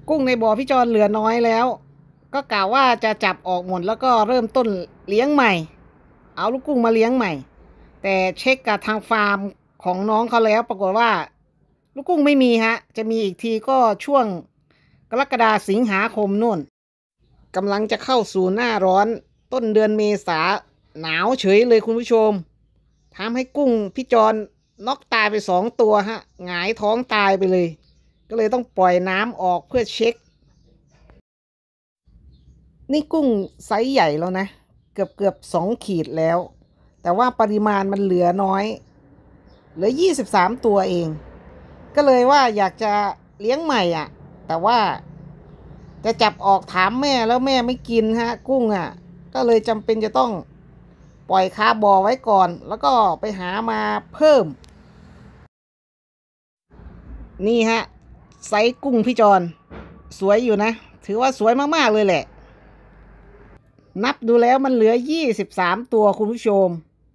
กุ้งในบ่อพี่จอนเหลือน้อยแล้วก็กล่าวว่าจะจับออกหมดแล้วก็เริ่มต้นเลี้ยงใหม่เอาลูกกุ้งมาเลี้ยงใหม่แต่เช็คกับทางฟาร์มของน้องเขาแล้วปรากฏว่าลูกกุ้งไม่มีฮะจะมีอีกทีก็ช่วงกรกฎาสิงหาคมนู่นกำลังจะเข้าสู่หน้าร้อนต้นเดือนเมษาหนาวเฉยเลยคุณผู้ชมทำให้กุ้งพี่จอนน็อกตายไป2 ตัวฮะหงายท้องตายไปเลยก็เลยต้องปล่อยน้ำออกเพื่อเช็คนี่กุ้งไซส์ใหญ่แล้วนะเกือบ2 ขีดแล้วแต่ว่าปริมาณมันเหลือน้อยเหลือ23 ตัวเองก็เลยว่าอยากจะเลี้ยงใหม่อ่ะแต่ว่าจะจับออกถามแม่แล้วแม่ไม่กินฮะกุ้งอ่ะก็เลยจำเป็นจะต้องปล่อยคาบ่อไว้ก่อนแล้วก็ไปหามาเพิ่มนี่ฮะไซส์กุ้งพี่จอนสวยอยู่นะถือว่าสวยมากๆเลยแหละนับดูแล้วมันเหลือ23 ตัวคุณผู้ชม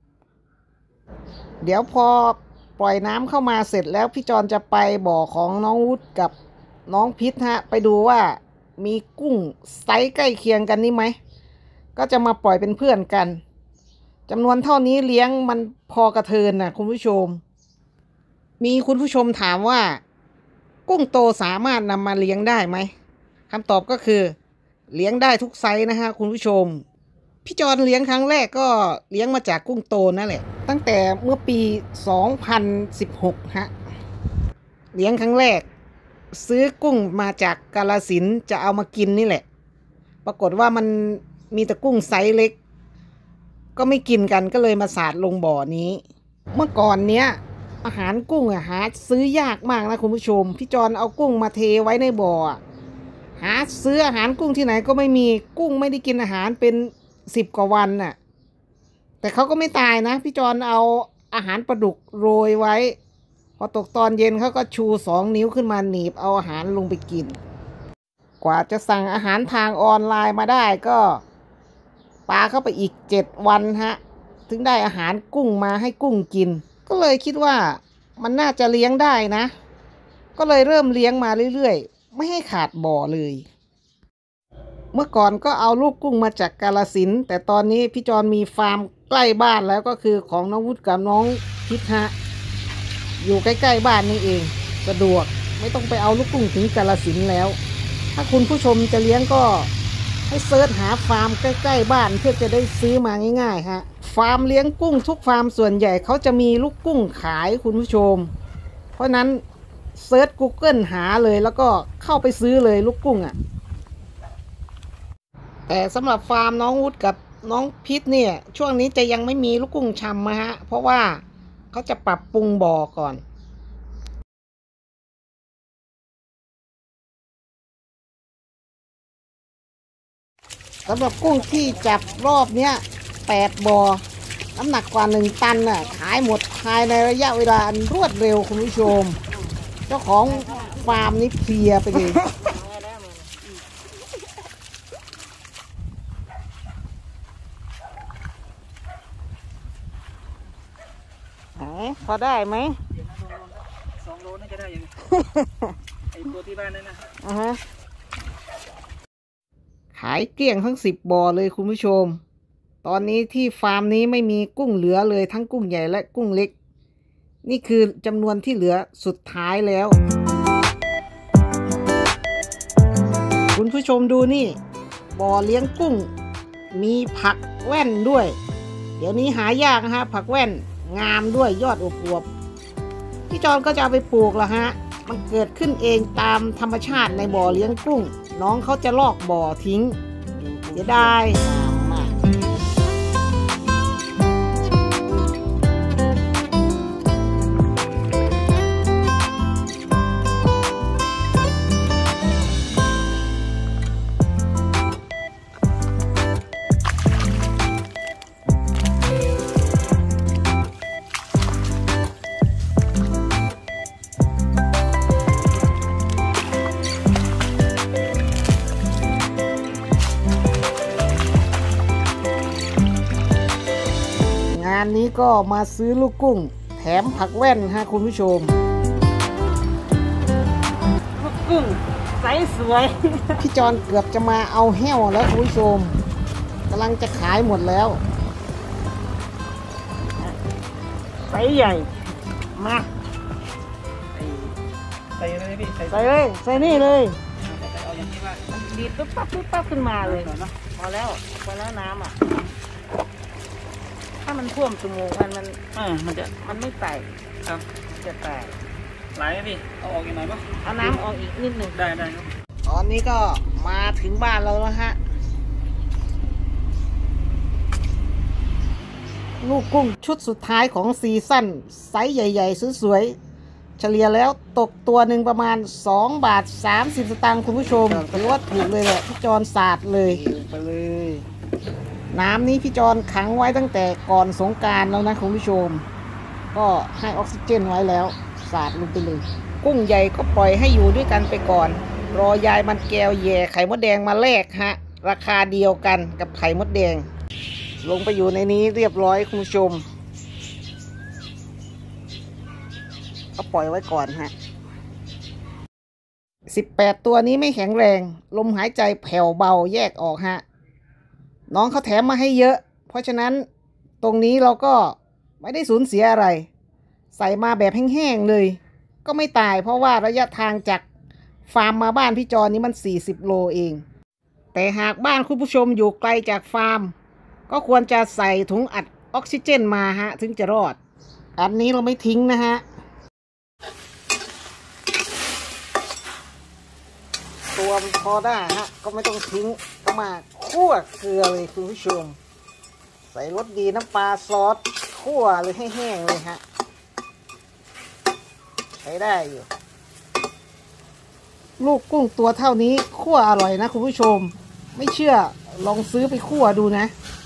เดี๋ยวพอปล่อยน้ำเข้ามาเสร็จแล้วพี่จอนจะไปบ่อของน้องวุฒิกับน้องพิษฮะไปดูว่ามีกุ้งไซส์ใกล้เคียงกันนี่ไหมก็จะมาปล่อยเป็นเพื่อนกันจำนวนเท่านี้เลี้ยงมันพอกระเทินนะคุณผู้ชมมีคุณผู้ชมถามว่ากุ้งโตสามารถนำมาเลี้ยงได้ไหมคำตอบก็คือเลี้ยงได้ทุกไซส์นะฮะคุณผู้ชมพี่จอนเลี้ยงครั้งแรกก็เลี้ยงมาจากกุ้งโตนั่นแหละตั้งแต่เมื่อปี2016ฮะเลี้ยงครั้งแรกซื้อกุ้งมาจากกาฬสินธุ์จะเอามากินนี่แหละปรากฏว่ามันมีแต่กุ้งไซส์เล็กก็ไม่กินกันก็เลยมาสาดลงบ่อนี้เมื่อก่อนเนี้ยอาหารกุ้งหาซื้อยากมากนะคุณผู้ชมพี่จอนเอากุ้งมาเทไว้ในบ่อหาซื้ออาหารกุ้งที่ไหนก็ไม่มีกุ้งไม่ได้กินอาหารเป็น10 กว่าวันน่ะแต่เขาก็ไม่ตายนะพี่จอนเอาอาหารปลาดุกโรยไว้พอตกตอนเย็นเขาก็ชู2 นิ้วขึ้นมาหนีบเอาอาหารลงไปกินกว่าจะสั่งอาหารทางออนไลน์มาได้ก็ปาเข้าไปอีก7 วันฮะถึงได้อาหารกุ้งมาให้กุ้งกินก็เลยคิดว่ามันน่าจะเลี้ยงได้นะก็เลยเริ่มเลี้ยงมาเรื่อยๆไม่ให้ขาดบ่อเลยเมื่อก่อนก็เอาลูกกุ้งมาจากกาฬสินธุ์แต่ตอนนี้พี่จอนมีฟาร์มใกล้บ้านแล้วก็คือของน้องวุฒิกับน้องพิษฮะอยู่ใกล้ๆบ้านนี่เองสะดวกไม่ต้องไปเอาลูกกุ้งถึงกาฬสินธุ์แล้วถ้าคุณผู้ชมจะเลี้ยงก็ให้เซิร์ชหาฟาร์มใกล้ๆบ้านเพื่อจะได้ซื้อมาง่ายๆฮะฟาร์มเลี้ยงกุ้งทุกฟาร์มส่วนใหญ่เขาจะมีลูกกุ้งขายคุณผู้ชมเพราะนั้นเซิร์ช Google หาเลยแล้วก็เข้าไปซื้อเลยลูกกุ้งแต่สำหรับฟาร์มน้องวุฒิกับน้องพิษเนี่ยช่วงนี้จะยังไม่มีลูกกุ้งชำนะฮะเพราะว่าเขาจะปรับปรุงบ่อก่อนสำหรับกุ้งที่จับรอบเนี้ย8 บ่อน้ำหนักกว่า1 ตันขายหมดภายในระยะเวลารวดเร็วคุณผู้ชมเจ้าของฟาร์มนี้เพลียไปเลยพอได้ไหม 2 โลน่าจะได้ยังไอตัวที่บ้านนั่นนะขายเกลี้ยงทั้ง10 บ่อเลยคุณผู้ชมตอนนี้ที่ฟาร์มนี้ไม่มีกุ้งเหลือเลยทั้งกุ้งใหญ่และกุ้งเล็กนี่คือจำนวนที่เหลือสุดท้ายแล้วคุณผู้ชมดูนี่บ่อเลี้ยงกุ้งมีผักแว่นด้วยเดี๋ยวนี้หายากนะฮะผักแว่นงามด้วยยอดอวบๆพี่จอนก็จะเอาไปปลูกละฮะมันเกิดขึ้นเองตามธรรมชาติในบ่อเลี้ยงกุ้งน้องเขาจะลอกบ่อทิ้งเสียดายงานนี้ก็มาซื้อลูกกุ้งแถมผักแว่นฮะคุณผู้ชมลูกกุ้งไซส์สวย พี่จอนเกือบจะมาเอาแห้วแล้วคุณผู้ชมกำลังจะขายหมดแล้วไซส์ใหญ่มาใส่เลยพี่ใส่เลยใส่นี่เลยเอาอย่างนี้ว่ามันดีดปุ๊บปั๊บขึ้นมาเลยก่อนเนาะพอแล้วน้ำอ่ะถ้ามันท่วมจมูกมันไม่แตกครับจะแตกไหลไหมพี่เอาออกอีกหน่อยปะเอาน้ำออกอีกนิดหนึ่งได้ครับตอนนี้ก็มาถึงบ้านเราแล้วฮะลูกกุ้งชุดสุดท้ายของซีซั่นไซส์ใหญ่ๆสวยๆเฉลี่ยแล้วตกตัวหนึ่งประมาณ2 บาท 30 สตางค์คุณผู้ชมถือว่าถูกเลยแหละพี่จอนสาดเลยไปเลย น้ำนี้พี่จอนขังไว้ตั้งแต่ก่อนสงกรานต์แล้วนะคุณผู้ชมก็ให้ออกซิเจนไว้แล้วสาดลงไปเลยกุ้งใหญ่ก็ปล่อยให้อยู่ด้วยกันไปก่อนรอยายมันแก้วแย่ไข่มดแดงมาแลกฮะราคาเดียวกันกับไข่มดแดงลงไปอยู่ในนี้เรียบร้อยคุณผู้ชมก็ปล่อยไว้ก่อนฮะ18 ตัวนี้ไม่แข็งแรงลมหายใจแผ่วเบาแยกออกฮะน้องเขาแถมมาให้เยอะเพราะฉะนั้นตรงนี้เราก็ไม่ได้สูญเสียอะไรใส่มาแบบแห้งๆเลยก็ไม่ตายเพราะว่าระยะทางจากฟาร์มมาบ้านพี่จอนี้มัน40 โลเองแต่หากบ้านคุณผู้ชมอยู่ไกลจากฟาร์มก็ควรจะใส่ถุงอัดออกซิเจนมาฮะถึงจะรอดอันนี้เราไม่ทิ้งนะฮะตัวมันพอได้ฮะก็ไม่ต้องทิ้งก็มาคั่วเกลือเลยคุณผู้ชมใส่รสดีน้ำปลาซอสคั่วเลยให้แห้งเลยฮะใช้ได้อยู่ลูกกุ้งตัวเท่านี้คั่วอร่อยนะคุณผู้ชมไม่เชื่อลองซื้อไปคั่วดูนะ